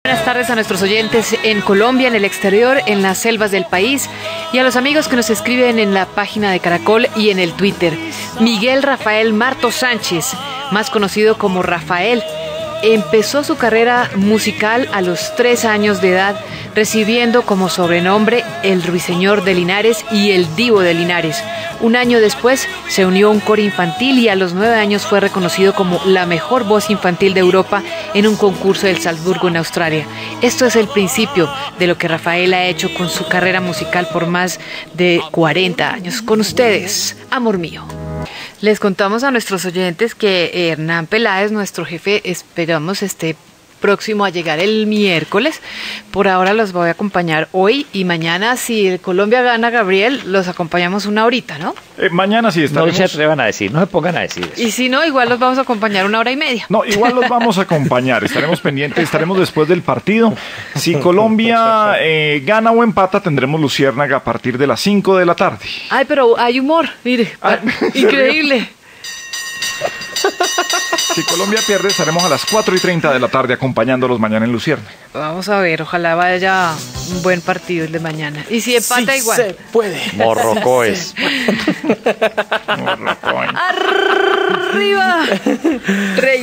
Buenas tardes a nuestros oyentes en Colombia, en el exterior, en las selvas del país y a los amigos que nos escriben en la página de Caracol y en el Twitter. Miguel Rafael Marto Sánchez, más conocido como Rafael, empezó su carrera musical a los 3 años de edad, recibiendo como sobrenombre el Ruiseñor de Linares y el Divo de Linares. Un año después se unió a un coro infantil y a los 9 años fue reconocido como la mejor voz infantil de Europa en un concurso del Salzburgo en Australia. Esto es el principio de lo que Rafael ha hecho con su carrera musical por más de 40 años. Con ustedes, amor mío. Les contamos a nuestros oyentes que Hernán Peláez, nuestro jefe, esperamos esté próximo a llegar el miércoles. Por ahora los voy a acompañar hoy y mañana, si Colombia gana, Gabriel, los acompañamos una horita, ¿no? Mañana sí estaremos. No se atrevan a decir, no se pongan a decir eso. Y si no, igual los vamos a acompañar 1 hora y media. No, igual los vamos a acompañar, estaremos pendientes, estaremos después del partido. Si Colombia gana o empata, tendremos Luciérnaga a partir de las 5 de la tarde. Ay, pero hay humor, mire, increíble. Si Colombia pierde, estaremos a las 4:30 de la tarde acompañándolos mañana en Luciérnaga. Vamos a ver, ojalá vaya un buen partido el de mañana. Y si empata, sí igual. Se puede. Morrocoes. ¡Arriba! Rey.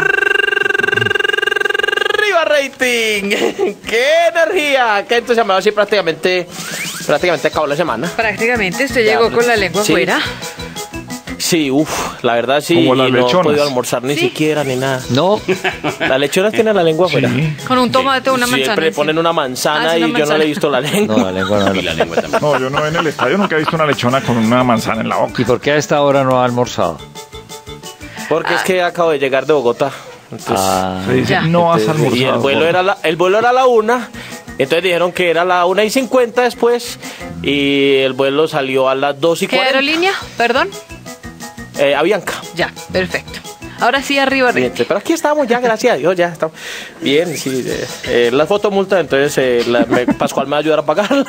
¡Arriba rating! ¡Qué energía! ¡Qué entusiasmado! Sí, prácticamente acabó la semana. Prácticamente, usted Ya, llegó con la lengua sí. afuera. Sí, la verdad sí. Como las y no he lechonas. podido almorzar ni ¿Sí? siquiera ni nada. No, Las lechonas tienen la lengua afuera. Sí. Con un tomate o una manzana. Siempre ponen una manzana Ah, sí, y una yo no manzana. le he visto la lengua. no, la lengua no. Y la lengua también. No, yo no en el estadio nunca he visto una lechona con una manzana en la boca. ¿Y por qué a esta hora no ha almorzado? Porque es que acabo de llegar de Bogotá. Entonces, Se dice, Ya. no has entonces, y almorzado. el vuelo era a la 1. Entonces dijeron que era a la 1:50 después. Y el vuelo salió a las 2:40. ¿Qué aerolínea? Perdón. Avianca. Ya, perfecto. Ahora sí, arriba, Rey. Bien, pero aquí estamos ya, gracias a Dios, ya estamos. Bien, sí. La fotomulta, entonces Pascual me va a ayudar a pagarla.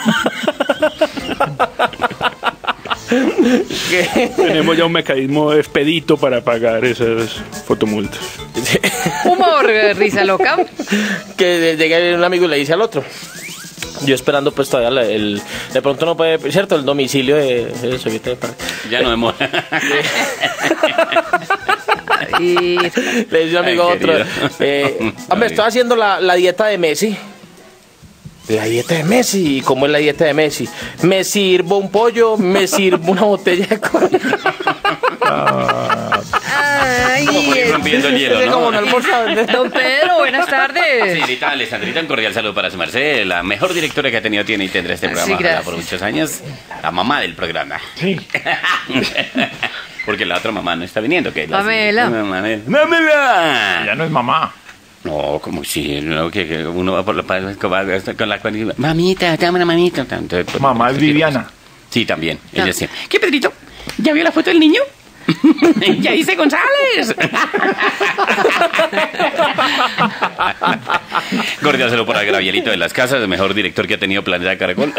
Tenemos ya un mecanismo expedito para pagar esas fotomultas. Humor, risa loca. Que llegue un amigo y le dice al otro. Yo esperando pues todavía de pronto no puede, ¿cierto? El domicilio de eso. Ya no hemos. Y Le dice un amigo a Ay, otro. querido. Hombre, estoy haciendo la dieta de Messi. La dieta de Messi. ¿Y cómo es la dieta de Messi? Me sirvo un pollo, me sirvo una botella de cola. ay, Rompiendo el hielo, Ese como ¿no? no almorzaba. don Pedro, buenas tardes. Señorita Alessandrita, un cordial saludo para su merced. La mejor directora que ha tenido, tiene y tendrá este programa Sí, gracias. por muchos años. La mamá del programa. Sí. Porque la otra mamá no está viniendo. Que Pamela. ¡Mamela! Ya no es mamá. No, como si no, que uno va por la con la mamita, dame una mamita. Entonces, pues, Mamá es Viviana. Sí, también. Ya. Ella sí. ¿Qué, Pedrito? ¿Ya vio la foto del niño? ¡Ya hice González! Cordial saludo para Gabrielito de las Casas, el mejor director que ha tenido Planeta Caracol.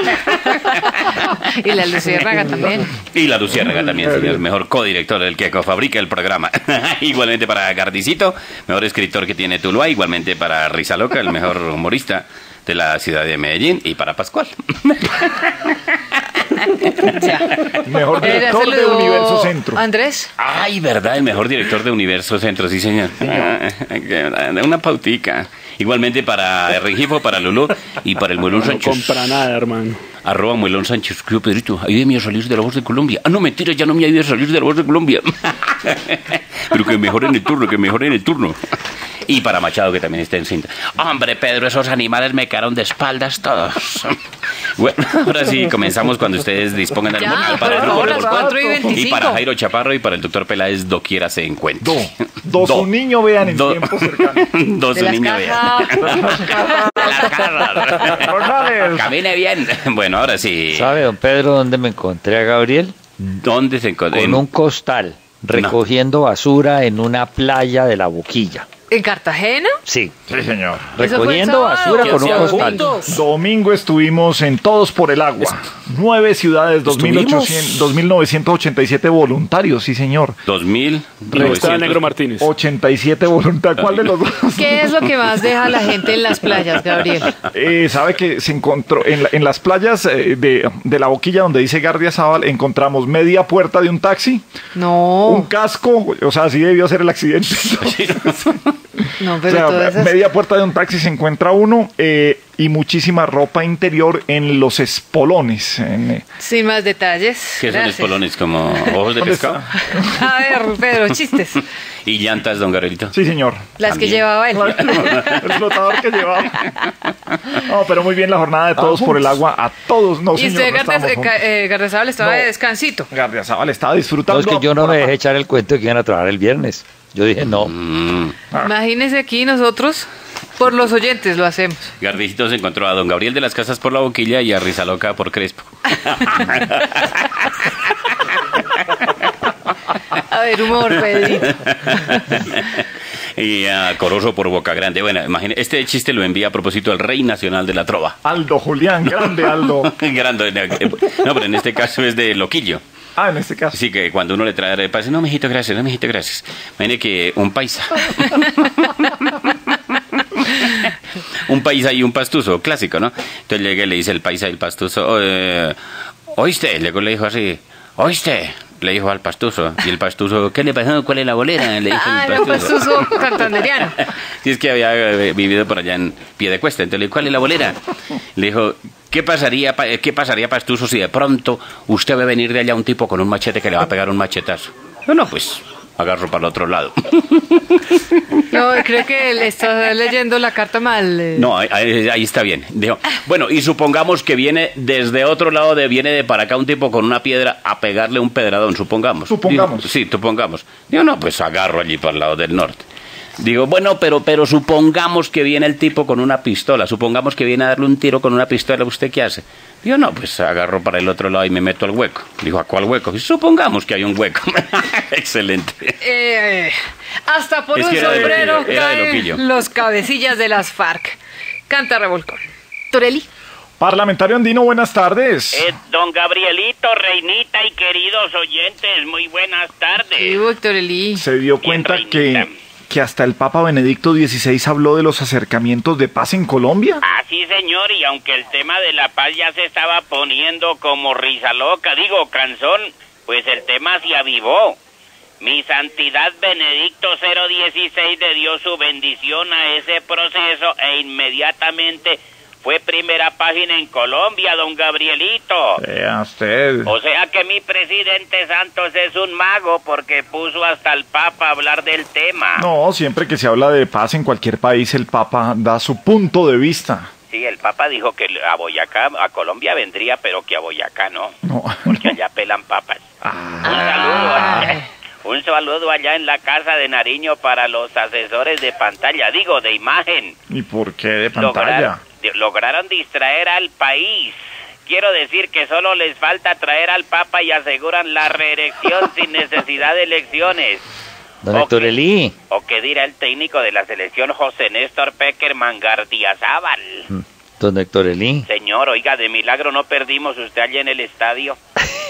Y la Luciérnaga también. Y la Luciérnaga también, señor, el mejor codirector, el que cofabrica el programa. Igualmente para Gardicito, mejor escritor que tiene Tuluá. Igualmente para Risa Loca, el mejor humorista de la ciudad de Medellín. Y para Pascual. Ya. Mejor Ya director de saludó Universo Centro. Andrés. Ay, ¿verdad? El mejor director de Universo Centro, sí, señor. Una pautica. Igualmente para Rengifo, para Lulú y para el Muelón No Sánchez. compra nada, hermano. @ Muelón Sánchez. Yo, Pedrito, ayúdeme a salir de La Voz de Colombia. Ah, no, mentira, ya no me ayude a salir de La Voz de Colombia. Pero que mejoren el turno, que mejoren el turno. Y para Machado, que también está en cinta. Hombre, Pedro, esos animales me quedaron de espaldas todos. Bueno, ahora sí, comenzamos cuando ustedes dispongan del Ya, humor. por favor, las 4:25. Y para Jairo Chaparro y para el doctor Peláez, doquiera se encuentre. Dos un niño vean en tiempo cercano. Dos De un las niño cajas. vea. De las cajas. González. Camine bien. Bueno, ahora sí. ¿Sabe, don Pedro, dónde me encontré a Gabriel? ¿Dónde se encuentra? Con un costal, recogiendo basura en una playa de La Boquilla. ¿En Cartagena? Sí, Sí, señor. Eso fue el recogiendo sábado. basura ¿Qué con un hacían costal. juntos? Domingo estuvimos en Todos por el Agua. 9 ciudades, Estuvimos. 2.987 voluntarios, sí señor. 2.900. Negro Martínez. 87 voluntarios. ¿Cuál de los dos? ¿Qué es lo que más deja la gente en las playas, Gabriel? Sabe que se encontró en las playas de la Boquilla, donde dice Gardiazabal, encontramos media puerta de un taxi, un No, casco, o sea, así debió ser el accidente. no, O pero sea, todas esas... media puerta de un taxi se encuentra uno, y muchísima ropa interior en los espolones. Sin más detalles. ¿Qué son Gracias. espolones? ¿Como ojos de ¿Dónde pescado? A ver, Pedro, chistes. ¿Y llantas, don Gabrielito? Sí, señor. Las que También. llevaba él. El flotador que llevaba. No, pero muy bien la jornada de todos por el agua. A todos, no, Y señor. usted, no estábamos juntos. Gardiazabal, estaba No. de descansito. Gardiazabal estaba No, disfrutando. es que yo no me dejé echar el cuento de que iban a trabajar el viernes. Yo dije, no. Imagínese aquí nosotros, por los oyentes lo hacemos. Gardicito se encontró a don Gabriel de las Casas por la Boquilla y a Rizaloca por Crespo. A ver, humor, Pedrito. Y a Corozo por Boca Grande. Bueno, imagínate, este chiste lo envía a propósito al Rey Nacional de la Trova. Aldo Julián, grande Aldo. Grande. No, pero en este caso es de Loquillo. Ah, en este caso. Así que cuando uno le trae arepa, dice, no, mijito, gracias, no, mijito, gracias. Imagine que un paisa. Un paisa y un pastuso, clásico, ¿no? Entonces llega y le dice el paisa y el pastuso, ¿oíste? Luego le dijo así, ¿oíste? Le dijo al pastuso. Y el pastuso, ¿qué le pasó? ¿Cuál es la bolera? Le dijo Ah, el no, pastuso. pastuso santanderiano. Sí, es que había vivido por allá en Piedecuesta. Entonces le dijo, ¿cuál es la bolera? Le dijo, ¿qué pasaría, pastuso, si de pronto usted ve venir de allá un tipo con un machete que le va a pegar un machetazo? No, pues agarro para el otro lado. No, creo que le está leyendo la carta mal. No, ahí está bien. Dijo, bueno, y supongamos que viene desde otro lado, viene de para acá un tipo con una piedra a pegarle un pedradón, supongamos. Supongamos. Digo, sí, supongamos. Digo, no, pues agarro allí para el lado del norte. Digo, bueno, pero supongamos que viene el tipo con una pistola, supongamos que viene a darle un tiro con una pistola, ¿usted qué hace? Digo, no, pues agarro para el otro lado y me meto al hueco. Digo, ¿a cuál hueco? Supongamos que hay un hueco. Excelente. Hasta por Es un que era de sombrero Loquillo, era de caen Loquillo. los cabecillas de las FARC. Canta Revolcón. Torelli. Parlamentario andino, buenas tardes. Don Gabrielito, Reinita y queridos oyentes, muy buenas tardes. Sí, Torelli. Se dio Bien, cuenta Reinita. que hasta el Papa Benedicto XVI habló de los acercamientos de paz en Colombia. Ah, sí, señor, y aunque el tema de la paz ya se estaba poniendo como risa loca, digo, canzón, pues el tema se avivó. Mi santidad Benedicto 016 le dio su bendición a ese proceso e inmediatamente fue primera página en Colombia, don Gabrielito. Vea usted. O sea que mi presidente Santos es un mago porque puso hasta el Papa a hablar del tema. No, siempre que se habla de paz en cualquier país, el Papa da su punto de vista. Sí, el Papa dijo que a Boyacá, a Colombia vendría, pero que a Boyacá no, No. porque allá pelan papas. Un saludo allá en la casa de Nariño para los asesores de pantalla, digo, de imagen. ¿Y por qué de pantalla? Lograron distraer al país. Quiero decir que solo les falta traer al Papa y aseguran la reelección sin necesidad de elecciones. Don Héctor Elí. ¿O qué dirá el técnico de la selección José Néstor Peckerman Gardiazabal? Don Héctor Elí. Señor, oiga, de milagro no perdimos usted allí en el estadio.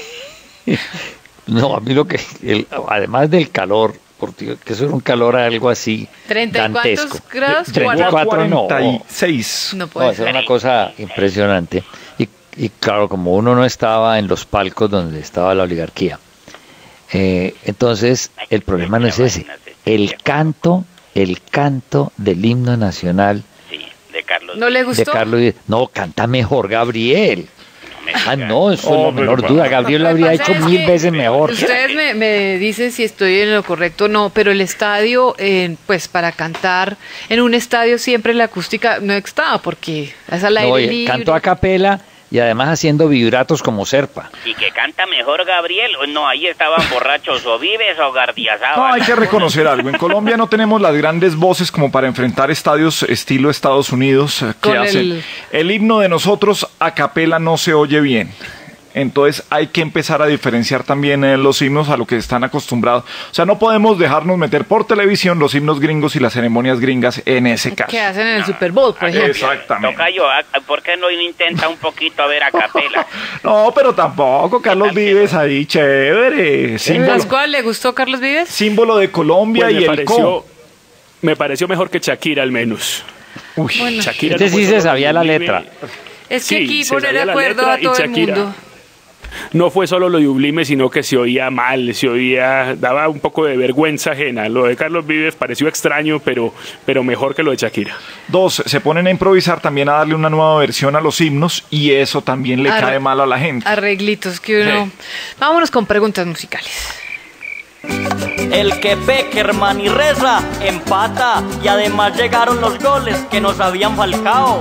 No, a mí lo que... además del calor, porque que eso era un calor algo así 30 y dantesco. cuántos grados? 34 no. 46. No No, puede eso era ser. una cosa impresionante. Y claro, como uno no estaba en los palcos donde estaba la oligarquía, entonces el problema no es ese. El canto del himno nacional Sí, de Carlos. ¿No le de gustó? Carlos Vives. No, canta mejor Gabriel. me Ah, diga. no, eso es Oh, la menor pero- duda. Gabriel lo Lo que habría pasa hecho es mil que veces mejor. Ustedes me dicen si estoy en lo correcto o no, pero el estadio, pues para cantar en un estadio siempre la acústica no estaba porque es al aire No, libre. cantó a capela y además haciendo vibratos como Serpa. Y que canta mejor Gabriel. No, ahí estaban borrachos o Vives o Gardiazabal. No, hay que reconocer algo. En Colombia no tenemos las grandes voces como para enfrentar estadios estilo Estados Unidos que Con hacen. El himno de nosotros a capela no se oye bien. Entonces hay que empezar a diferenciar también los himnos a lo que están acostumbrados. O sea, no podemos dejarnos meter por televisión los himnos gringos y las ceremonias gringas en ese caso. Que hacen en el Super Bowl, por ejemplo. Exactamente. Tocayo, ¿por qué no intenta un poquito a ver a capela? No, pero tampoco, Carlos Vives ahí, chévere. ¿Pascual le gustó Carlos Vives? Símbolo de Colombia Pues y el co. me pareció mejor que Shakira al menos. Uy, Bueno. Shakira Este no fue sí se solo sabía lo la de letra. Es que Sí, aquí se poner de sabía la acuerdo letra a y todo el Shakira. mundo. No fue solo lo de Ublime, sino que se oía mal, daba un poco de vergüenza ajena. Lo de Carlos Vives pareció extraño, pero mejor que lo de Shakira. 2, se ponen a improvisar también a darle una nueva versión a los himnos y eso también le cae mal a la gente. Arreglitos que uno... Sí. Vámonos con preguntas musicales. El que peca, hermano, y reza, empata. Y además llegaron los goles que nos habían falcao.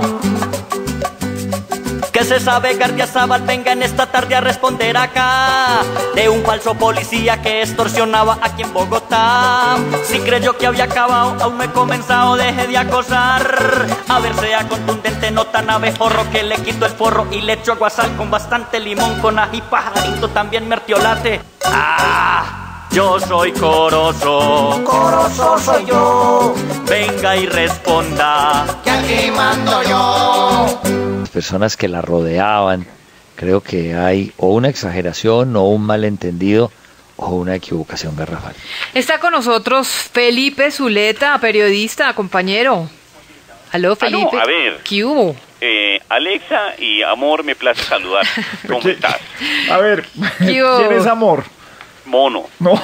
¿Qué se sabe, Gardiazabal? Venga en esta tarde a responder acá de un falso policía que extorsionaba aquí en Bogotá. Si creyó que había acabado, aún no he comenzado, deje de acosar. A ver, sea contundente, no tan abejorro, que le quito el forro y le echo aguasal con bastante limón, con ají, pajarito, también mertiolate. Yo soy Corozo, Corozo soy yo. Venga y responda, que aquí mando yo. Las personas que la rodeaban, creo que hay o una exageración o un malentendido o una equivocación garrafal. Está con nosotros Felipe Zuleta, periodista, compañero. Aló, Felipe. Aló, a ver. ¿Qué hubo? Alexa y Amor, me place saludar. ¿Cómo estás? A ver, Yo- ¿quién es amor? Mono. No.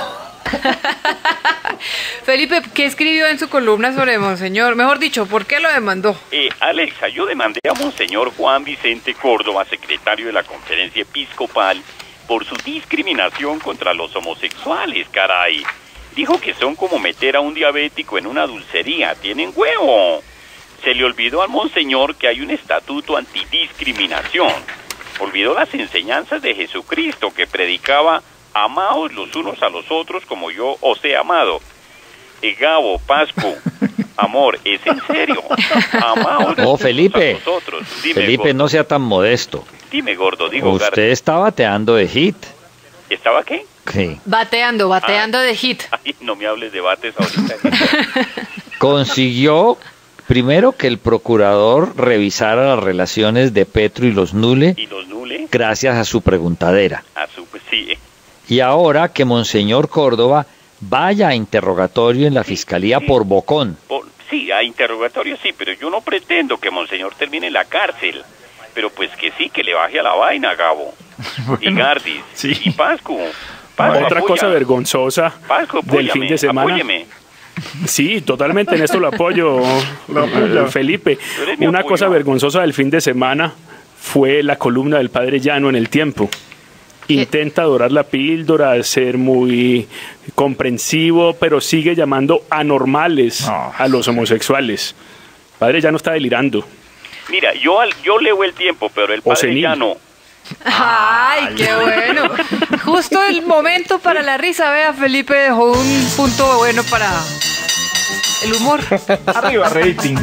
Felipe, ¿qué escribió en su columna sobre Monseñor? Mejor dicho, ¿por qué lo demandó? Alexa, yo demandé a Monseñor Juan Vicente Córdoba, secretario de la Conferencia Episcopal, por su discriminación contra los homosexuales, caray. Dijo que son como meter a un diabético en una dulcería, tienen huevo. Se le olvidó al Monseñor que hay un estatuto antidiscriminación. Olvidó las enseñanzas de Jesucristo que predicaba: amaos los unos a los otros como yo os he amado. Gabo, Pascu, Amor, ¿es en serio? Amaos los Oh, unos Felipe. a los otros. Dime, Felipe, gordo. no sea tan modesto. Dime, gordo, digo, Usted está bateando de hit. ¿Estaba qué? Sí. Bateando de hit. Ay, no me hables de bates ahorita. Consiguió primero que el procurador revisara las relaciones de Petro y los Nule ¿Y los Nule? gracias a su preguntadera. Pues sí. Y ahora que Monseñor Córdoba vaya a interrogatorio en la fiscalía por bocón. Sí, a interrogatorio sí, pero yo no pretendo que Monseñor termine en la cárcel. Pero pues que sí, que le baje a la vaina, Gabo. Y Gardis. sí. Y Pascu. Otra apoya. cosa vergonzosa Pascu, del fin de semana. apóyeme. Sí, totalmente en esto lo apoyo, Felipe. Tú eres mi Una apoyo. cosa vergonzosa del fin de semana fue la columna del padre Llano en El Tiempo. Intenta dorar la píldora, ser muy comprensivo, pero sigue llamando anormales a los homosexuales. Padre Llano está delirando. Mira, yo leo El Tiempo, pero el O padre senil. ya no. ¡Ay, qué bueno! Justo el momento para la risa. Vea, Felipe dejó un punto bueno para el humor. Arriba, rating.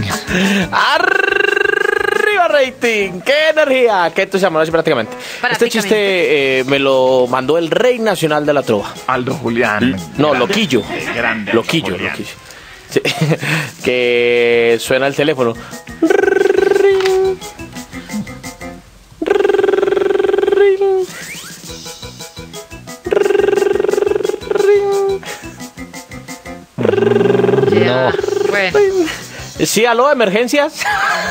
¡Arriba rating! ¡Qué energía! ¡Qué entusiasmo! Sí, prácticamente. Este chiste me lo mandó el rey nacional de la trova. Aldo Julián. No, Loquillo. Grande. Loquillo, Julián. Loquillo. Sí, que suena el teléfono. Ya, bueno. Sí, aló, emergencias.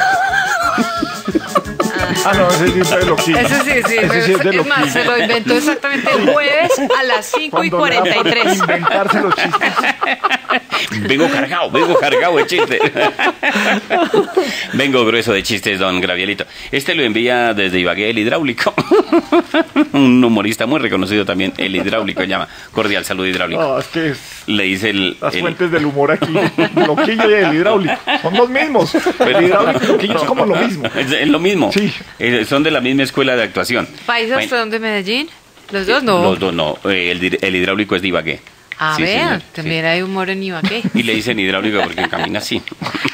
Ah, no, ese sí es de Loquillo. Ese sí, sí. Ese sí es de Es más, Loquillo. se lo inventó exactamente el jueves a las 5 y Cuando le da por 43. inventarse los chistes. Vengo cargado de chistes. Vengo grueso de chistes, don Gravielito. Este lo envía desde Ibagué, el hidráulico. Un humorista muy reconocido también, el hidráulico, llama. Cordial saludo hidráulico. No, es que Le dice las fuentes del humor aquí, Loquillo y el hidráulico, son los mismos. El hidráulico y Loquillo es como lo mismo. Es lo mismo. Sí. Son de la misma escuela de actuación. ¿Paisas Bueno, son de Medellín? ¿Los dos no? Los dos no. El hidráulico es de Ibagué. A Sí, ver, señor, también hay humor en Ibagué. Y le dicen hidráulico porque camina así.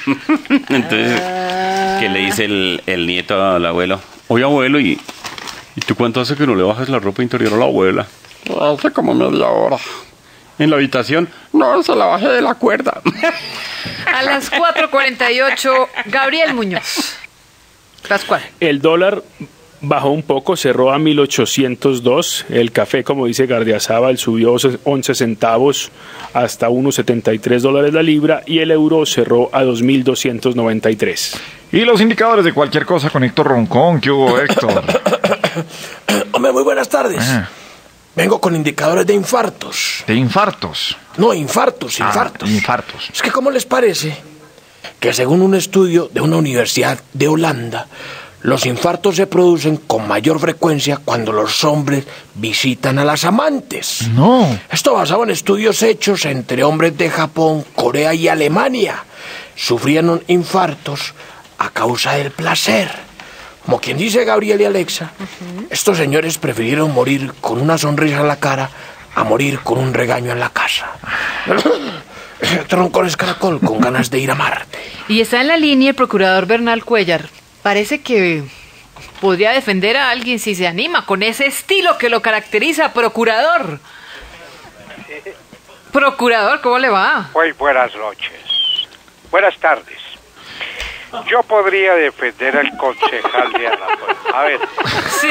Entonces, ¿qué le dice el nieto al abuelo? Oye, abuelo, ¿y ¿Y tú cuánto hace que no le bajas la ropa interior a la abuela? Hace como media hora. ¿En la habitación? No, se la bajé de la cuerda. A las 4:48, Gabriel Muñoz. Pascual. El dólar bajó un poco, cerró a 1.802. El café, como dice Gardiazabal, subió 11 centavos hasta $1.73 la libra y el euro cerró a 2.293. Y los indicadores de cualquier cosa con Héctor Roncón. ¿Qué hubo, Héctor? Hombre, muy buenas tardes. Ah. Vengo con indicadores de infartos. ¿De infartos? No, infartos. Infartos. Es que, ¿cómo les parece que según un estudio de una universidad de Holanda, los infartos se producen con mayor frecuencia cuando los hombres visitan a las amantes? No. Esto basado en estudios hechos entre hombres de Japón, Corea y Alemania. Sufrían infartos a causa del placer. Como quien dice Gabriel y Alexa, estos señores prefirieron morir con una sonrisa en la cara a morir con un regaño en la casa. Troncones Caracol con ganas de ir a Marte. Y está en la línea el procurador Bernal Cuellar. Parece que podría defender a alguien si se anima con ese estilo que lo caracteriza, procurador. Procurador, ¿cómo le va? Muy buenas noches. Buenas tardes. Yo podría defender al concejal de Alajuela. A ver. Sí.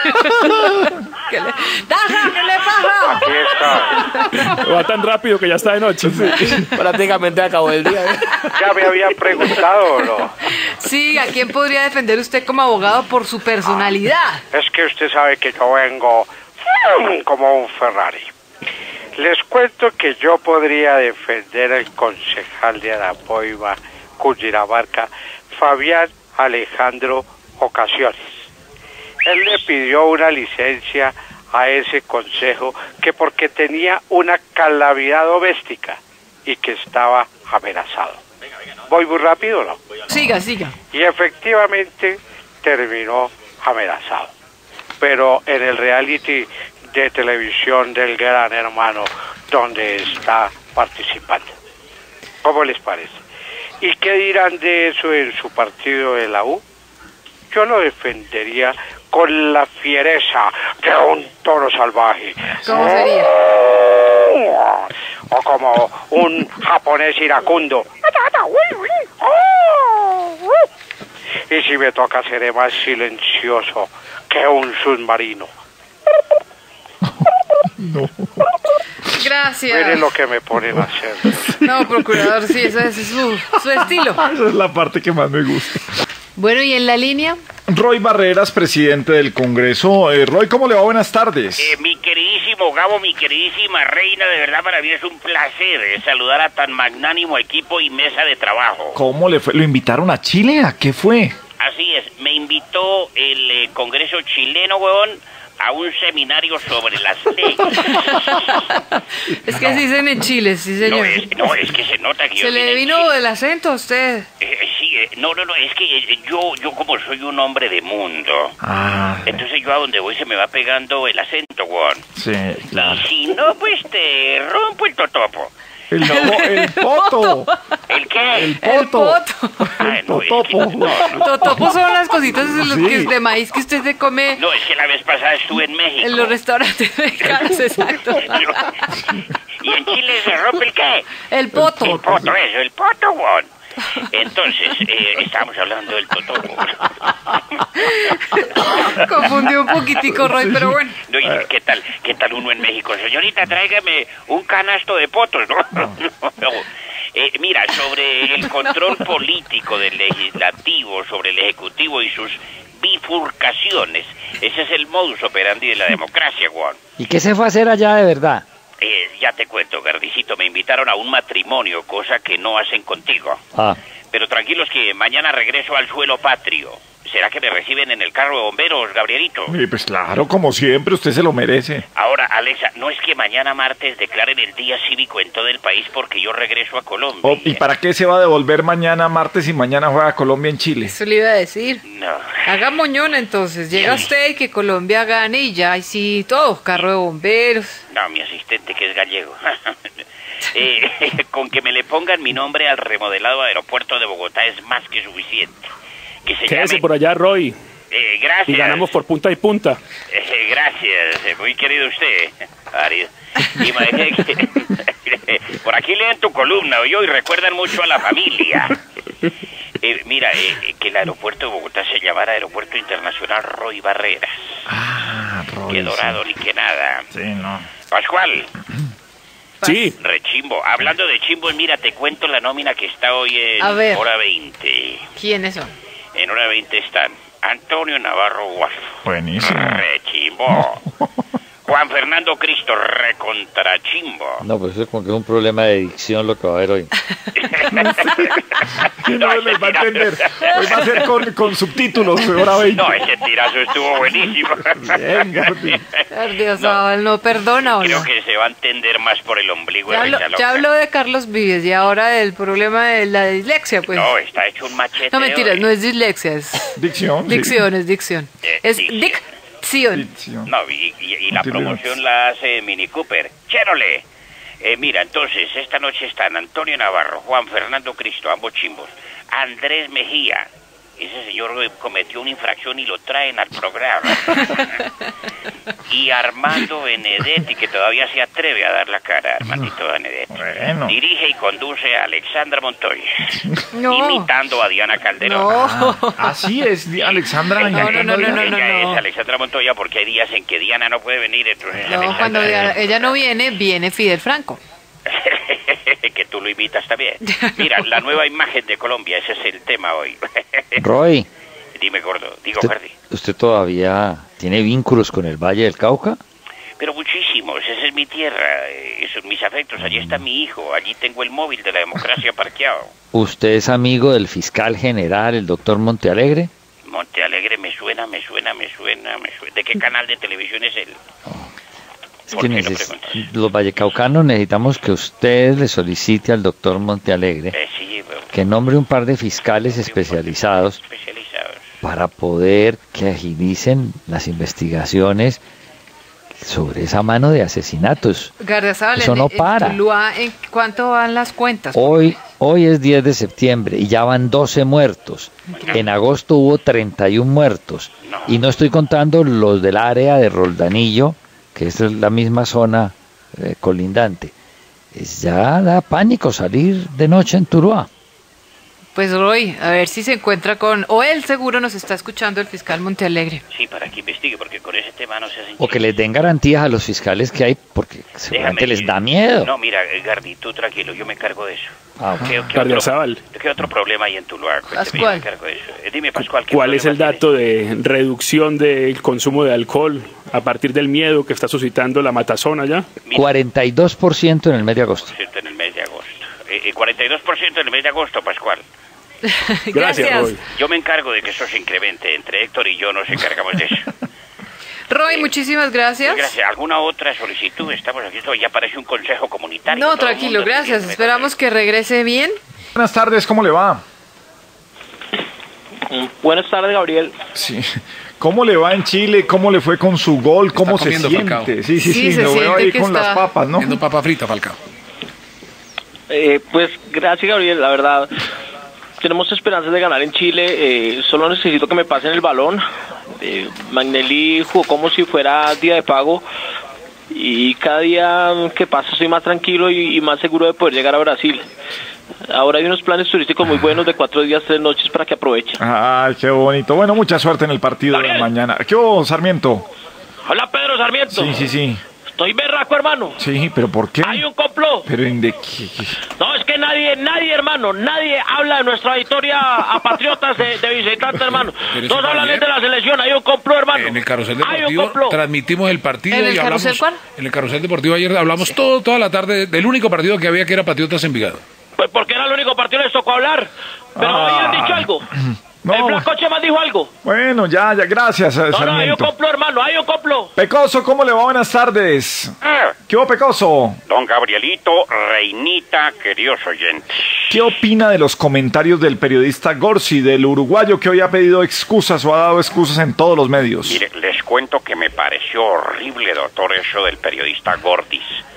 ¡Taja, qué le pasa! Aquí está. Va tan rápido que ya está de noche. Prácticamente acabó el día. ¿Ya me habían preguntado o no? Sí, ¿a quién podría defender usted como abogado por su personalidad? Es que usted sabe que yo vengo como un Ferrari. Les cuento que yo podría defender al concejal de Arapoiba, Cundinamarca, Fabián Alejandro Ocasiones. Él le pidió una licencia a ese consejo que porque tenía una calamidad doméstica y que estaba amenazado. ¿Voy muy rápido o no? Siga. Y efectivamente terminó amenazado. Pero en el reality de televisión del Gran Hermano, donde está participando. ¿Cómo les parece? ¿Y qué dirán de eso en su partido de la U? Yo lo defendería con la fiereza de un toro salvaje. ¿Cómo sería? O como un japonés iracundo. Y si me toca, seré más silencioso que un submarino. No. Gracias. Miren lo que me ponen a hacer. No, procurador, sí, ese es su estilo. Esa es la parte que más me gusta. Bueno, ¿y en la línea? Roy Barreras, presidente del Congreso. Roy, ¿cómo le va? Buenas tardes. Mi queridísimo Gabo, mi queridísima reina, de verdad para mí es un placer saludar a tan magnánimo equipo y mesa de trabajo. ¿Cómo le fue? ¿Lo invitaron a Chile? ¿A qué fue? Así es, me invitó el Congreso chileno, huevón, a un seminario sobre las leyes. Es que así dicen en Chile, sí, señor. No, es que se nota que yo Se le vine vino Chile. el acento a usted. Sí, no, es que yo como soy un hombre de mundo, entonces yo a donde voy se me va pegando el acento, huevón. Sí, claro. Y si no, pues te rompo el totopo. El poto. ¿El qué? El poto. Ay, no, Totopo. es que, no. Totopo son las cositas Sí. de maíz que usted se come No, es que la vez pasada estuve en México. en los restaurantes mexicanos, exacto. ¿Y en Chile se rompe el qué? El poto. El poto, eso, el poto, weón. Entonces, estábamos hablando del totopo. Confundió un poquitico, Roy, pero bueno. No, ¿y ¿qué tal uno en México? Señorita, tráigame un canasto de potos, ¿no? Mira, sobre el control político del legislativo sobre el ejecutivo y sus bifurcaciones, ese es el modus operandi de la democracia, Juan. ¿Y qué se fue a hacer allá de verdad? Ya te cuento, Gardicito, me invitaron a un matrimonio, cosa que no hacen contigo. Pero tranquilos que mañana regreso al suelo patrio. ¿Será que me reciben en el carro de bomberos, Gabrielito? Pues claro, como siempre, usted se lo merece. Ahora, Alexa, no es que mañana martes declaren el día cívico en todo el país porque yo regreso a Colombia. ¿Y para qué se va a devolver mañana martes y mañana juega Colombia en Chile? Eso le iba a decir. No. Haga moñona entonces. Llega usted y que Colombia gane y ya, y sí, todo. Carro de bomberos. No, mi asistente que es gallego. Con que me le pongan mi nombre al remodelado aeropuerto de Bogotá es más que suficiente. Que se Quédese llame... por allá, Roy. Gracias. Y ganamos por punta y punta. Gracias, muy querido usted, Ari. Imagínate que por aquí leen tu columna, ¿oyó? Y recuerdan mucho a la familia. Mira, que el aeropuerto de Bogotá se llamara Aeropuerto Internacional Roy Barreras. Roy. Qué dorado ni que nada. Sí, no. Pascual. Sí. Rechimbo. Hablando de chimbos, mira, te cuento la nómina que está hoy en A ver. hora 20. ¿Quiénes son? En hora 20 están Antonio Navarro Guaso. Buenísimo. Rechimbo. Juan Fernando Cristo, recontrachimbo. No, pues eso es como que es un problema de dicción lo que va a haber hoy. No les va a entender. Hoy va a ser con subtítulos, hora 20. No, ese tirazo estuvo buenísimo. Bien, Gardi. Gardiazabal, no perdona o Creo no. que se va a entender más por el ombligo de Rita Loca. Ya habló de Carlos Vives y ahora del problema de la dislexia, pues. No, está hecho un machete. No, mentiras, hoy. no es dislexia, es Dicción. sí. dicción, es dicción. Es dicción. dicción. No, y la promoción la hace Mini Cooper. ¡Chérole! Mira, entonces, esta noche están Antonio Navarro, Juan Fernando Cristo, ambos chimbos, Andrés Mejía. Ese señor cometió una infracción y lo traen al programa. Y Armando Benedetti, que todavía se atreve a dar la cara, Armandito Benedetti. Bueno. Dirige y conduce a Alexandra Montoya, No. imitando a Diana Calderón. No. Así es, Alexandra. No. Ella es Alexandra Montoya porque hay días en que Diana no puede venir, entonces No, Alexandra- cuando ella no viene, viene Fidel Franco. que tú lo imitas también. Mira, la nueva imagen de Colombia, ese es el tema hoy. Roy, Dime, gordo, digo, ¿usted, Ferdi. usted todavía tiene vínculos con el Valle del Cauca? Pero muchísimos, esa es mi tierra, esos mis afectos, allí está mi hijo, allí tengo el móvil de la democracia parqueado. ¿Usted es amigo del fiscal general, el doctor Montealegre? Montealegre me suena. ¿De qué canal de televisión es él? Es ¿Por que qué lo preguntas? los vallecaucanos necesitamos que usted le solicite al doctor Montealegre Sí, pero que nombre un par de fiscales especializados especializados. para poder que agilicen las investigaciones sobre esa mano de asesinatos. Gardiazabal, Eso no para. en Tuluá, ¿en cuánto van las cuentas? Hoy es 10 de septiembre y ya van 12 muertos. En agosto hubo 31 muertos. Y no estoy contando los del área de Roldanillo, que es la misma zona colindante. Ya da pánico salir de noche en Tuluá. Pues Roy, a ver si se encuentra con... O él seguro nos está escuchando el fiscal Montealegre. Sí, para que investigue, porque con ese tema no se hacen O que les den garantías a los fiscales que hay, porque seguramente les da miedo. No, mira, Gardi, tú tranquilo, yo me encargo de eso. Ah, ¿Qué otro problema hay en Tuluá? Cuénteme, Pascual. yo me encargo de eso. Dime, Pascual, ¿qué ¿Cuál es el problema dato de reducción del consumo de alcohol a partir del miedo que está suscitando la matazón allá? 42% en el mes de agosto. tienes en el mes de agosto? 42% en el mes de agosto, Pascual. Gracias, Roy. Yo me encargo de que eso se incremente. Entre Héctor y yo nos encargamos de eso. Roy, muchísimas gracias. Gracias. ¿Alguna otra solicitud? Estamos aquí, esto ya parece un consejo comunitario. No, Todo el tranquilo, mundo gracias. tiene- Esperamos que regrese bien. Buenas tardes, ¿cómo le va? Buenas tardes, Gabriel. Sí. ¿Cómo le va en Chile? ¿Cómo le fue con su gol? ¿Cómo se comiendo, siente? Falcao. Sí, Sí, se lo veo siente ahí que con está las papas, ¿no? Comiendo papa frita, Falcao. Pues gracias, Gabriel. La verdad, tenemos esperanzas de ganar en Chile. Solo necesito que me pasen el balón. Magnelli jugó como si fuera día de pago. Y cada día que pasa estoy más tranquilo y más seguro de poder llegar a Brasil. Ahora hay unos planes turísticos muy buenos de 4 días, 3 noches para que aprovechen. Ay, qué bonito. Bueno, mucha suerte en el partido de mañana. ¿Qué hubo, Sarmiento? Hola, Pedro Sarmiento. Sí. Estoy berraco, hermano. Sí, pero ¿por qué? Hay un complot. ¿Pero en de qué? No, es que nadie, hermano, nadie habla de nuestra victoria a Patriotas de visitante, hermano. Pero Todos eso, hablan Javier, de la selección, hay un complot, hermano. En el carrusel Hay un deportivo complot. transmitimos el partido ¿En el y hablamos. carrusel cuál? En el carrusel deportivo ayer hablamos toda la tarde del único partido que había, que era Patriotas Envigado. Pues porque era el único partido que les tocó hablar. Pero habían dicho algo. No. El Flaco Chema dijo algo. Bueno, ya, gracias, No, hay un Sarmiento. complot, hermano, hay un complot. Pecoso, ¿cómo le va? Buenas tardes. ¿Qué hubo, Pecoso? Don Gabrielito, Reinita, queridos oyentes. ¿Qué opina de los comentarios del periodista Gorsi, del uruguayo que hoy ha pedido excusas o ha dado excusas en todos los medios? Mire, les cuento que me pareció horrible, doctor, eso del periodista Gordis.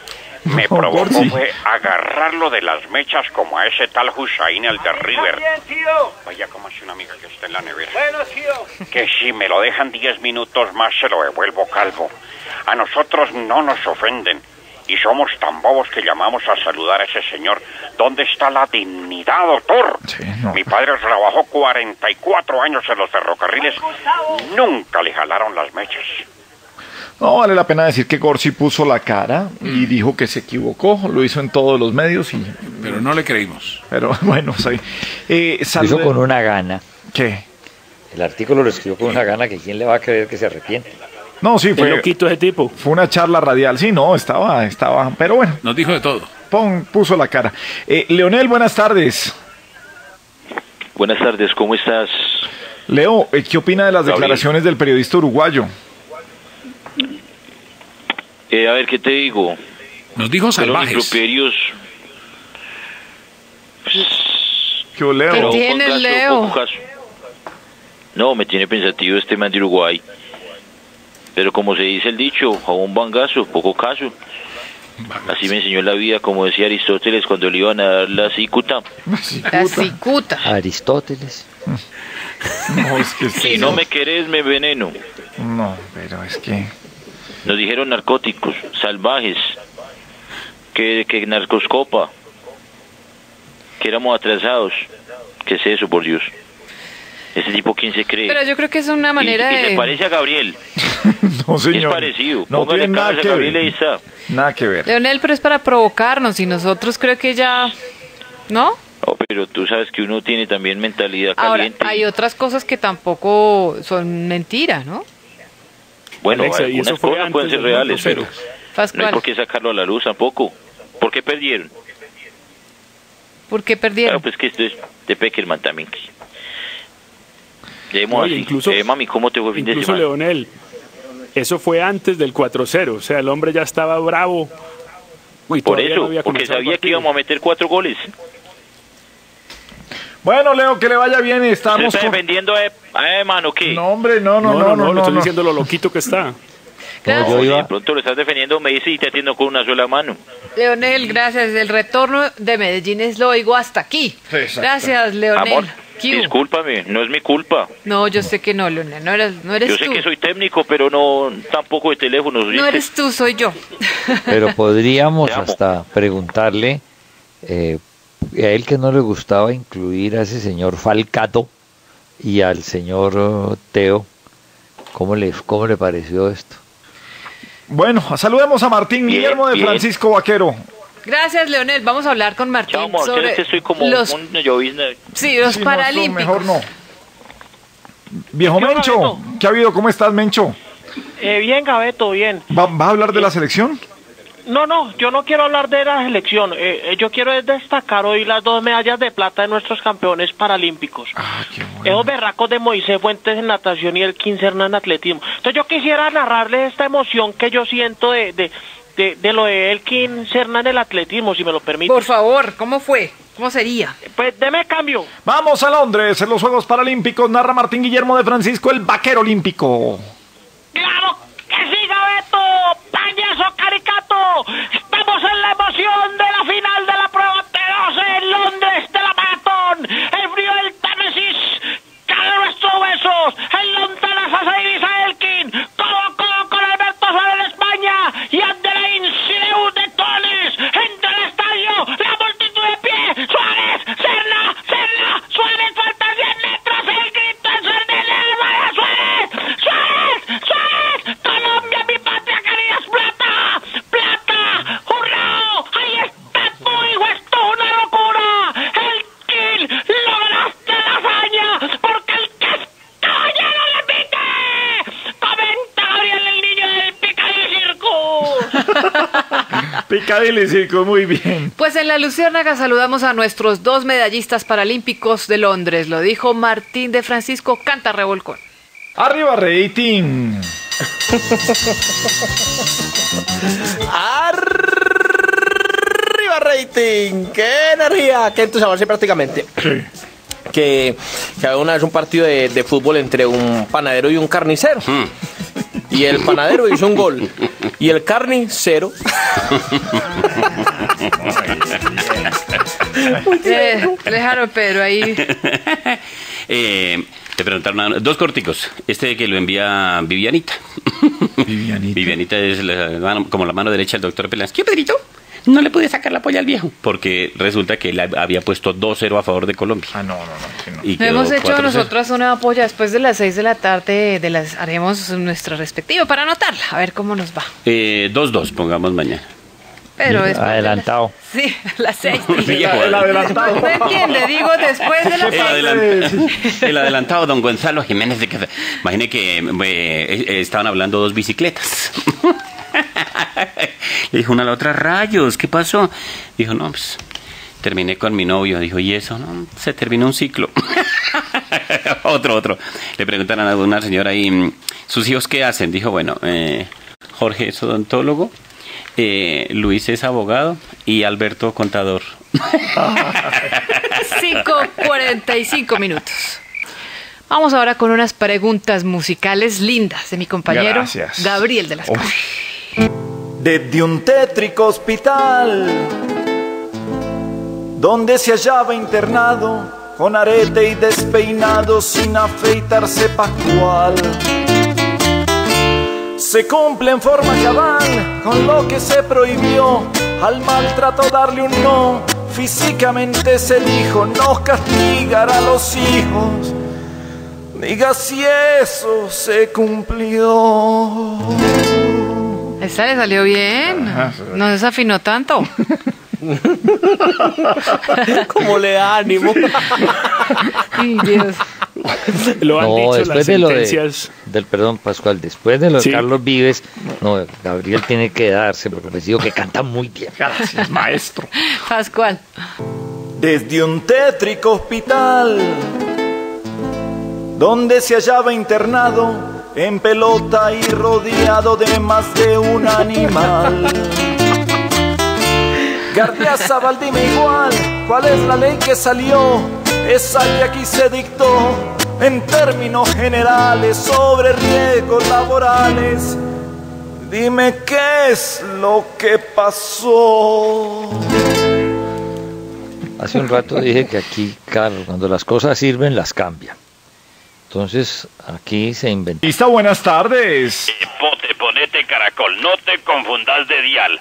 Me provocó fue agarrarlo de las mechas como a ese tal Hussain, el de River. Vaya, como hace una amiga que está en la nevera. Que si me lo dejan 10 minutos más se lo devuelvo calvo. A nosotros no nos ofenden. Y somos tan bobos que llamamos a saludar a ese señor. ¿Dónde está la dignidad, doctor? Sí, no. Mi padre trabajó 44 años en los ferrocarriles. Nunca le jalaron las mechas. No vale la pena decir que Gorsi puso la cara y dijo que se equivocó. Lo hizo en todos los medios y... Pero no le creímos. Pero bueno, sí. Lo hizo con una gana. ¿Qué? El artículo lo escribió con una gana que quién le va a creer que se arrepiente. No, sí, fue loquito ese tipo. Fue una charla radial, sí, no, estaba, pero bueno. Nos dijo de todo. Puso la cara. Leonel, buenas tardes. Buenas tardes, ¿cómo estás? Leo, ¿qué opina de las declaraciones del periodista uruguayo? A ver, ¿qué te digo? Nos dijo salvajes. Los improperios... ¿Qué Leo? ¿Qué tienes, Leo? No, me tiene pensativo este man de Uruguay. Pero como se dice el dicho, a un bangazo, poco caso. Así me enseñó la vida, como decía Aristóteles cuando le iban a dar la cicuta. La cicuta. Aristóteles. No, es que si no me querés, me veneno. No, pero es que... Nos dijeron narcóticos, salvajes, que narcoscopa, que éramos atrasados. ¿Qué es eso, por Dios? ¿Ese tipo quién se cree? Pero yo creo que es una manera y de... se parece a Gabriel. No, señor. Es parecido. No Póngale tiene nada cabeza que a Gabriel ver. y ahí está. Nada que ver. Leonel, pero es para provocarnos y nosotros creo que ya... ¿No? No, pero tú sabes que uno tiene también mentalidad Ahora, caliente. hay otras cosas que tampoco son mentiras, ¿no? Bueno, Alexa, y algunas eso fue cosas pueden antes ser del reales, pero 2-0. no hay Pascual, por qué sacarlo a la luz tampoco. ¿Por qué perdieron? ¿por qué perdieron? Claro, pues que esto es de Peckerman también. Lleguemos Oye, así. incluso- Mami, ¿cómo te fue el fin de Incluso semana? Leonel, eso fue antes del 4-0, o sea, el hombre ya estaba bravo. Uy, Por todavía eso, no había porque comenzado el sabía que partido. íbamos a meter 4 goles. Bueno, Leo, que le vaya bien. Estamos ¿Se está con... defendiendo mano, qué? No, hombre, no, le estoy diciendo lo loquito que está. Gracias. yo Oye, iba- de pronto lo estás defendiendo, me dice y te atiendo con una sola mano. Leonel, gracias. El retorno de Medellín es lo oigo hasta aquí. Exacto. Gracias, Leonel. Amor, Q. discúlpame, no es mi culpa. No, yo sé que no, Leonel. No eres Yo sé tú. que soy técnico, pero no tampoco de teléfonos. No ¿viste? eres tú, soy yo. Pero podríamos Te amo. hasta preguntarle a él que no le gustaba incluir a ese señor Falcato y al señor Teo. ¿Cómo le pareció esto? Bueno, saludemos a Martín Bien, Guillermo de bien. Francisco Vaquero. Gracias, Leonel. Vamos a hablar con Martín Chao, amor, sobre es que estoy como los, una llovizna. sí, los Sí, no, paralímpicos. mejor no. Viejo ¿Qué onda, Mencho, Beto? ¿qué ha habido? ¿Cómo estás, Mencho? Bien, Gabeto, bien. ¿Va a hablar de la selección? No, yo no quiero hablar de la selección. Yo quiero destacar hoy las 2 medallas de plata de nuestros campeones paralímpicos. Qué Esos berracos de Moisés Fuentes en natación y el 15 Hernán en atletismo. Entonces yo quisiera narrarles esta emoción que yo siento de lo de Elkin Serna en el atletismo, si me lo permite. Por favor, ¿cómo fue? ¿Cómo sería? Pues deme cambio. Vamos a Londres, en los Juegos Paralímpicos, narra Martín Guillermo de Francisco, el vaquero olímpico. ¡Claro que sí, Gabeto! ¡Payaso caricato! Estamos en la emoción de la final de la prueba T12 en Londres de la maratón. El frío del Támesis cala nuestros huesos. En lontanazas se divisa Elkin. Codo a codo con Alberto Suárez de España y Andelain Sireu de Túnez. Entra al estadio, la multitud de pie. Suárez, Serna, Suárez, falta 10 metros. El grito en Suárez, Suárez. Colombia, mi patria querida, es plata. ¡Plata! ¡Hurra! ¡Ahí está tu hijo! ¡Esto es una locura! ¡El Kill! ¡Lograste la hazaña! ¡Porque el que es caballero le pite! ¡Comenta Gabriel, el niño del Piccadilly Circus! Piccadilly Circus, muy bien. Pues en la Luciérnaga saludamos a nuestros 2 medallistas paralímpicos de Londres. Lo dijo Martín de Francisco, canta revolcón. Arriba, rating. ¡Arriba rating! ¡Qué energía! ¡Qué entusiasmo prácticamente! Que había una vez un partido de fútbol entre un panadero y un carnicero. Y el panadero hizo un gol. Y el Carni, 0. Dejaron Pedro ahí. Te preguntaron dos corticos. Este que lo envía Vivianita. Vivianita es como la mano derecha del doctor Peláez. ¿Qué, Pedrito? No le pude sacar la polla al viejo. Porque resulta que él había puesto 2-0 a favor de Colombia. No. Y hemos hecho 4-0. nosotros una polla después de las 6 de la tarde. Haremos nuestra respectiva para anotarla. A ver cómo nos va. 2-2, pongamos mañana. Pero después adelantado. Sí, a las 6. El adelantado. ¿No entiende? Digo, después de las 6. El adelantado, don Gonzalo Jiménez de Casa. Imagine que estaban hablando dos bicicletas. Le dijo una a la otra, rayos, ¿qué pasó? Dijo, no, pues terminé con mi novio. Dijo, ¿y eso? No, se terminó un ciclo. Otro. Le preguntan a una señora ahí, ¿sus hijos qué hacen? Dijo, bueno, Jorge es odontólogo, Luis es abogado y Alberto contador. 5:45 minutos. Vamos ahora con unas preguntas musicales lindas de mi compañero Gracias. Gabriel de las Casas. Desde un tétrico hospital donde se hallaba internado con arete y despeinado sin afeitarse Pascual, se cumple en forma cabal con lo que se prohibió, al maltrato darle un no, físicamente se dijo, nos castigará a los hijos, diga si eso se cumplió. Esta le salió bien. No desafinó tanto. ¿Cómo le da ánimo? Ay, Dios. Lo han dicho después las de lo sentencias. del perdón, Pascual, después de lo de Sí. Carlos Vives, no, Gabriel tiene que darse, porque me digo que canta muy bien. Gracias, maestro. Pascual. Desde un tétrico hospital donde se hallaba internado en pelota y rodeado de más de un animal. Gardiazabal, dime igual, ¿cuál es la ley que salió? Esa que aquí se dictó en términos generales sobre riesgos laborales. Dime qué es lo que pasó. Hace un rato dije que aquí, Carlos, cuando las cosas sirven, las cambian. Entonces, aquí se inventó. Lista, buenas tardes. Ponete Caracol, no te confundas de dial.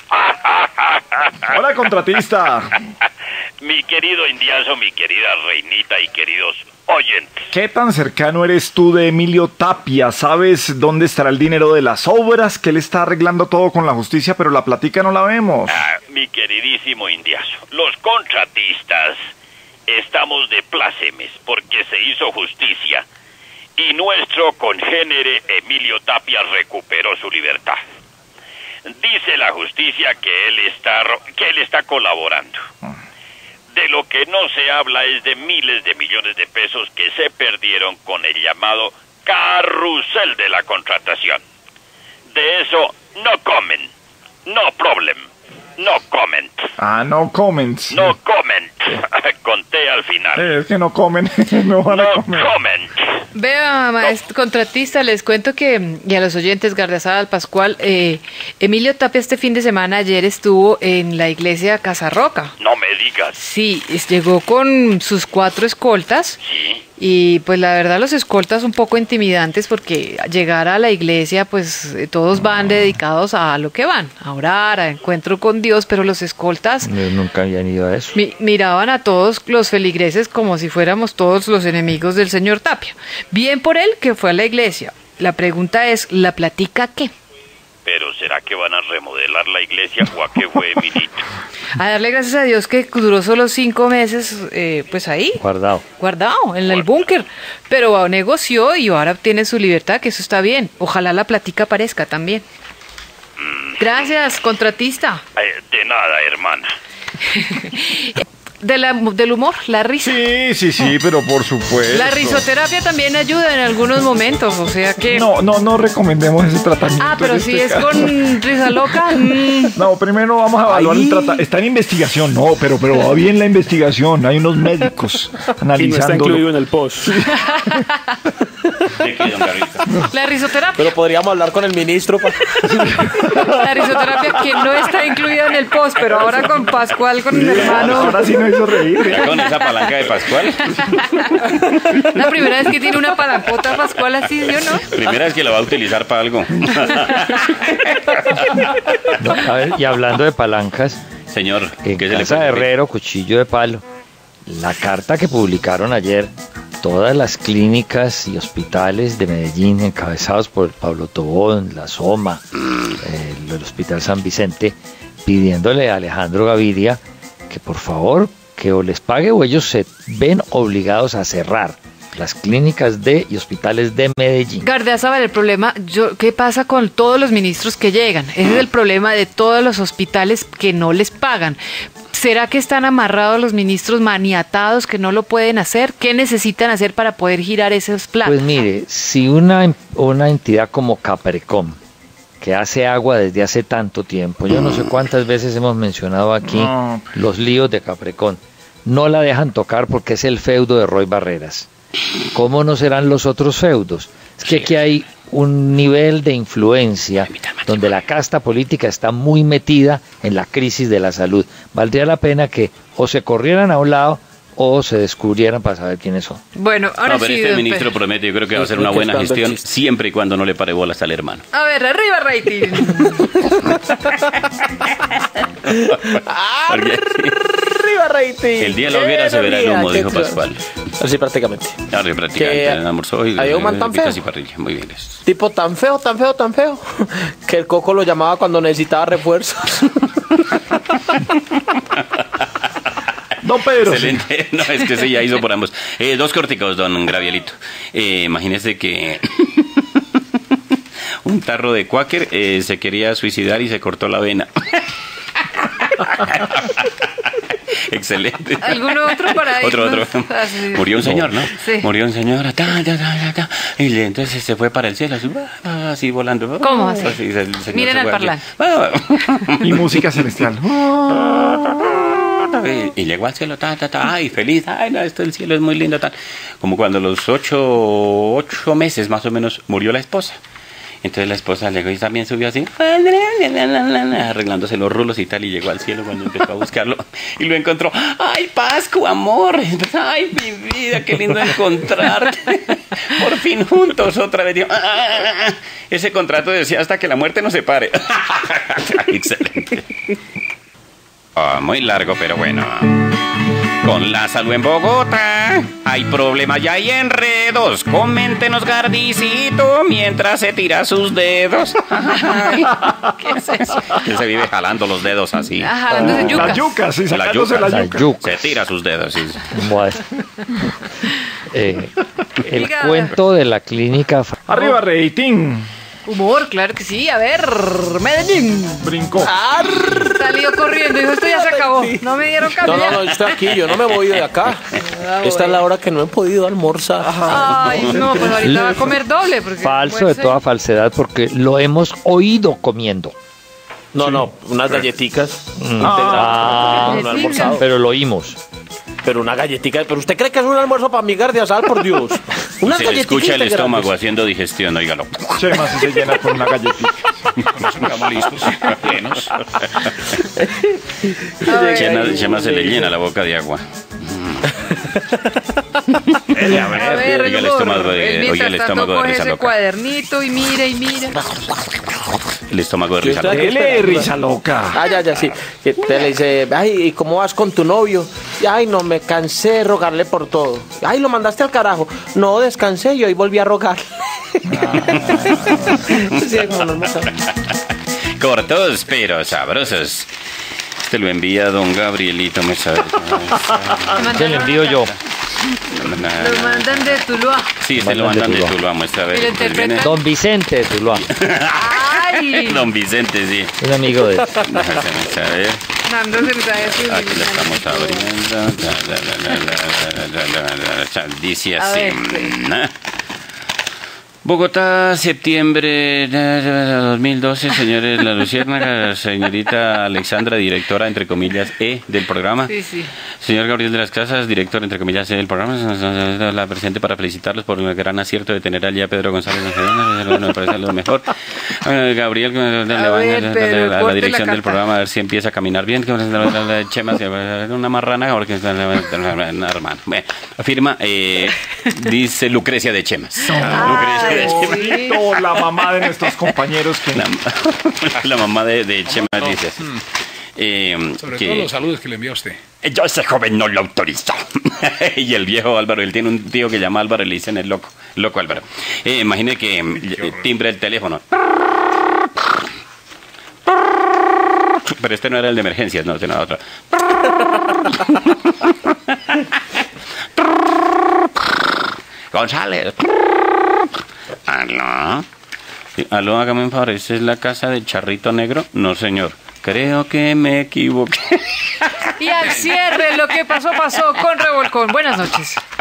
Hola, contratista. Mi querido Indiazo, mi querida Reinita y queridos oyentes. ¿Qué tan cercano eres tú de Emilio Tapia? ¿Sabes dónde estará el dinero de las obras? Que él está arreglando todo con la justicia, pero la platica no la vemos. Mi queridísimo Indiazo, los contratistas estamos de plácemes porque se hizo justicia y nuestro congénere Emilio Tapia recuperó su libertad. Dice la justicia que él está colaborando. De lo que no se habla es de miles de millones de pesos que se perdieron con el llamado carrusel de la contratación. De eso no comen, no problem, no comment. No comments. No comment. Conté al final. Es que no comen, no van a comer. Comment. Vea, maestro contratista, les cuento que, y a los oyentes, Gardiazabal, Pascual, Emilio Tapia este fin de semana, ayer estuvo en la iglesia Casa Roca. No me digas. Sí, llegó con sus 4 escoltas. Sí. Y pues la verdad los escoltas un poco intimidantes porque llegar a la iglesia pues todos van dedicados a lo que van, a orar, a encuentro con Dios, pero los escoltas Yo nunca habían ido a eso. miraban a todos los feligreses como si fuéramos todos los enemigos del señor Tapia. Bien por él que fue a la iglesia. La pregunta es, ¿la platica qué? Pero ¿será que van a remodelar la iglesia o a qué fue Emilito? A darle gracias a Dios que duró solo 5 meses, pues ahí. Guardado En el búnker. Pero negoció y ahora obtiene su libertad, que eso está bien. Ojalá la platica aparezca también. Gracias, contratista. De nada, hermana. del humor, la risa. Sí, pero por supuesto. La risoterapia también ayuda en algunos momentos, o sea que... No recomendemos ese tratamiento. Pero si es con risa loca... No, primero vamos a evaluar el tratamiento. Está en investigación, pero va bien la investigación. Hay unos médicos analizándolo. Y no está incluido en el post. La risoterapia. Pero podríamos hablar con el ministro. La risoterapia que no está incluida en el post, pero ahora con Pascual, con mi hermano. Ahora sí nos hizo reír. Ya con esa palanca de Pascual. La primera vez que tiene una palancota Pascual así, ¿yo no? Primera vez que la va a utilizar para algo. A ver, y hablando de palancas, señor, en casa de Herrero, cuchillo de palo, la carta que publicaron ayer, todas las clínicas y hospitales de Medellín encabezados por Pablo Tobón, la Soma, el Hospital San Vicente, pidiéndole a Alejandro Gaviria que por favor que o les pague o ellos se ven obligados a cerrar las clínicas y hospitales de Medellín. Gardeazabal, el problema, ¿qué pasa con todos los ministros que llegan? Ese es el problema de todos los hospitales que no les pagan. ¿Será que están amarrados los ministros maniatados que no lo pueden hacer? ¿Qué necesitan hacer para poder girar esos planes? Pues mire, si una entidad como Caprecom, que hace agua desde hace tanto tiempo, yo no sé cuántas veces hemos mencionado aquí los líos de Caprecom, no la dejan tocar porque es el feudo de Roy Barreras. ¿Cómo no serán los otros feudos? Es que aquí hay un nivel de influencia donde la casta política está muy metida en la crisis de la salud. Valdría la pena que o se corrieran a un lado o se descubrieran para saber quiénes son. Bueno, ahora pero sí. Este ministro promete, yo creo que va a hacer una buena gestión siempre y cuando no le pare bolas al hermano. A ver, arriba rating. Arriba rating. El día de la hoguera se verá el humo, dijo Pascual. Así prácticamente. Así prácticamente, almorzó y había un man tan feo. y parrilla. Muy bien. Tipo tan feo, que el Coco lo llamaba cuando necesitaba refuerzos. Don Pedro. Excelente. No, es que ese ya hizo por ambos. Dos corticos, don Gravielito. Imagínese que un tarro de Quaker se quería suicidar y se cortó la vena. Excelente. ¿Alguno otro para ir? Otro. Murió un señor, ¿no? Sí. Murió un señor. Y entonces se fue para el cielo, así volando. ¿Cómo así? Miren al parlante. Y música celestial. Y llegó al cielo, ay, feliz, ay, no, esto del cielo es muy lindo, tal. Como cuando a los 8 meses más o menos murió la esposa. Entonces la esposa llegó y también subió así, arreglándose los rulos y tal, y llegó al cielo cuando empezó a buscarlo y lo encontró. ¡Ay, Pascu, amor! Entonces, ¡ay, mi vida, qué lindo encontrarte! Por fin juntos otra vez. Ese contrato decía hasta que la muerte nos separe. Excelente. Muy largo, pero bueno. Con la salud en Bogotá hay problemas ya y enredos. Coméntenos, Gardicito, mientras se tira sus dedos. Ay, ¿qué es eso? Que se vive jalando los dedos así. Jalándose yucas. La yuca, sí, sacándose la yuca. Se tira sus dedos, sí. Bueno. El cuento de la clínica... Arriba, rating. Humor, claro que sí. A ver, Medellín. Brincó. Salió corriendo. Dijo, esto ya se acabó. No me dieron cambio. No, yo estoy aquí. Yo no me voy de acá. Esta es la hora que no he podido almorzar. Ay, no, pues ahorita va a comer doble. Falso de toda falsedad, porque lo hemos oído comiendo. No, unas galletitas. No he almorzado. Pero lo oímos. Pero una galletita, pero usted cree que es un almuerzo para mi Gardiazabal, por Dios. Una se le escucha el estómago haciendo digestión, óigalo. Chema si se llena con una galletita. Nos estamos listos, plenos. Chema se le llena la boca de agua. A ver, oiga el estómago de coge Risa ese Loca. cuadernito y mira. El estómago de Risa Loca. Risa Loca. Ya, sí. Te le dice, ay, ¿y cómo vas con tu novio? Ay, no, me cansé de rogarle por todo. Ay, lo mandaste al carajo. No, descansé y hoy volví a rogar. Sí, como no sabe. Cortos, pero sabrosos. Este lo envía don Gabrielito, me sabe. Se lo envío yo. Lo mandan de Tuluá. Sí, se lo mandan de Tuluá, muestra a ver. ¿Y lo interpreta? Don Vicente de Tuluá. Ay. Don Vicente, sí. Un amigo de él. Déjame saber. Mandó mensajes. Aquí la estamos abriendo. Dice así. Bogotá, septiembre de 2012, señores La Luciérnaga, señorita Alexandra, directora, entre comillas, del programa. Sí, sí. Señor Gabriel de las Casas, director, entre comillas, del programa. La presente para felicitarlos por el gran acierto de tener allí a Pedro González. Me parece lo mejor. Gabriel, la dirección del programa, a ver si empieza a caminar bien. Chemas, una marrana, porque hermano. Afirma, dice Lucrecia de Chemas. Lucrecia de Chemas. La mamá de nuestros compañeros que... La mamá de Chemas dice así. Sobre todo los saludos que le envió a usted. Yo a ese joven no lo autorizo. Y el viejo Álvaro, él tiene un tío que llama Álvaro y le dicen el loco Álvaro. Imagine que timbre el teléfono. Pero este no era el de emergencias, no, sino otro. González. ¿Aló? Aló, hágame un favor, ¿esa es la casa de Charrito Negro? No, señor. Creo que me equivoqué. Y al cierre, lo que pasó con Revolcón. Buenas noches.